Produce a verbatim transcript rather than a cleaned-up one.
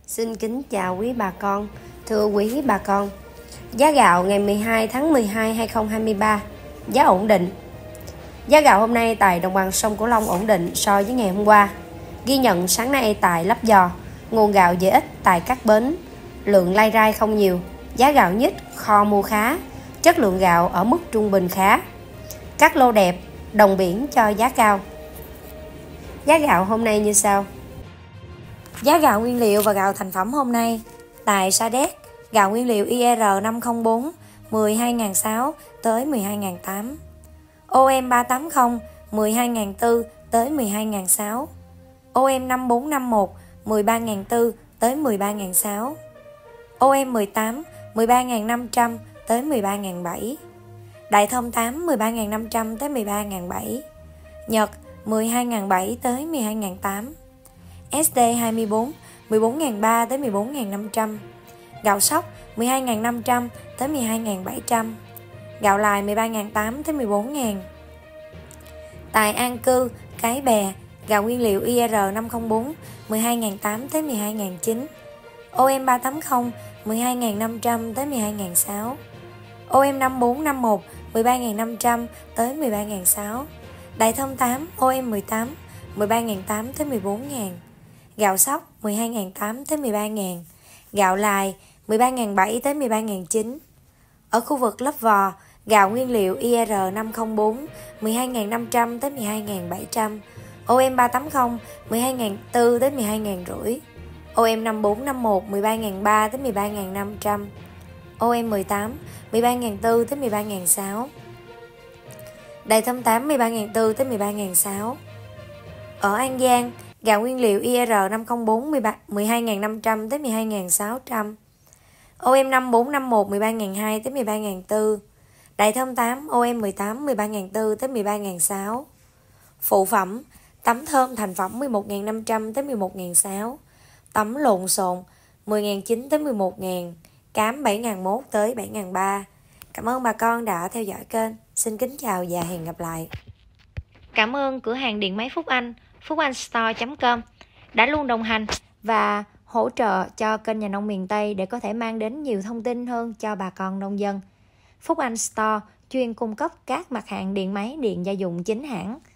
Xin kính chào quý bà con. Thưa quý bà con, giá gạo ngày mười hai tháng mười hai năm hai nghìn không trăm hai mươi ba, giá ổn định. Giá gạo hôm nay tại đồng bằng sông Cửu Long ổn định so với ngày hôm qua. Ghi nhận sáng nay tại Lấp Vò, nguồn gạo về ít tại các bến, lượng lai rai không nhiều, giá gạo nhích kho mua khá, chất lượng gạo ở mức trung bình khá. Các lô đẹp, đồng biển cho giá cao. Giá gạo hôm nay như sau. Giá gạo nguyên liệu và gạo thành phẩm hôm nay tại Sa Đéc, gạo nguyên liệu i rờ năm không bốn mười hai nghìn sáu trăm tới mười hai nghìn tám trăm, o em ba tám không mười hai nghìn bốn trăm tới mười hai nghìn sáu trăm, o em năm bốn năm một mười ba nghìn bốn trăm tới mười ba nghìn sáu trăm, o em mười tám mười ba nghìn năm trăm tới mười ba nghìn bảy trăm, Đại Thông tám mười ba nghìn năm trăm tới mười ba nghìn bảy trăm, Nhật mười hai nghìn bảy trăm tới mười hai nghìn tám trăm, ét đê hai mươi bốn mười bốn nghìn ba trăm tới mười bốn nghìn năm trăm, gạo sóc mười hai nghìn năm trăm tới mười hai nghìn bảy trăm, gạo lài mười ba nghìn tám trăm tới mười bốn nghìn. Tại An Cư, Cái Bè, gạo nguyên liệu i rờ năm không bốn mười hai nghìn tám trăm tới mười hai nghìn chín trăm, o em ba tám không mười hai nghìn năm trăm tới mười hai nghìn sáu trăm, o em năm bốn năm một mười ba nghìn năm trăm tới mười ba nghìn sáu trăm, Đại Thông tám o em mười tám mười ba nghìn tám trăm tới mười bốn nghìn, gạo sóc mười hai nghìn tám trăm tới mười ba nghìn, gạo lài mười ba nghìn bảy trăm tới mười ba nghìn chín trăm. Ở khu vực Lấp Vò, gạo nguyên liệu i rờ năm không bốn mười hai nghìn năm trăm tới mười hai nghìn bảy trăm, o em ba tám không mười hai nghìn bốn trăm tới mười hai nghìn năm trăm, o em năm bốn năm một mười ba nghìn ba trăm tới mười ba nghìn năm trăm, o em mười tám mười ba nghìn bốn trăm tới mười ba nghìn sáu trăm, Đại Thông tám mười ba nghìn bốn trăm tới mười ba nghìn sáu trăm. Ở An Giang, gạo nguyên liệu i rờ năm không bốn mười hai nghìn năm trăm tới mười hai nghìn sáu trăm, o em năm bốn năm một mười ba nghìn hai trăm tới mười ba nghìn bốn trăm, Đại Thông tám o em mười tám mười ba nghìn bốn trăm tới mười ba nghìn sáu trăm. Phụ phẩm: tấm thơm thành phẩm mười một nghìn năm trăm tới mười một nghìn sáu trăm, tấm lộn xộn mười nghìn chín trăm tới mười một nghìn, cám bảy nghìn một tới bảy nghìn ba trăm. Cảm ơn bà con đã theo dõi kênh. Xin kính chào và hẹn gặp lại. Cảm ơn cửa hàng điện máy Phúc Anh, phúc anh store chấm com đã luôn đồng hành và hỗ trợ cho kênh Nhà Nông Miền Tây để có thể mang đến nhiều thông tin hơn cho bà con nông dân. Phúc Anh Store chuyên cung cấp các mặt hàng điện máy, điện gia dụng chính hãng,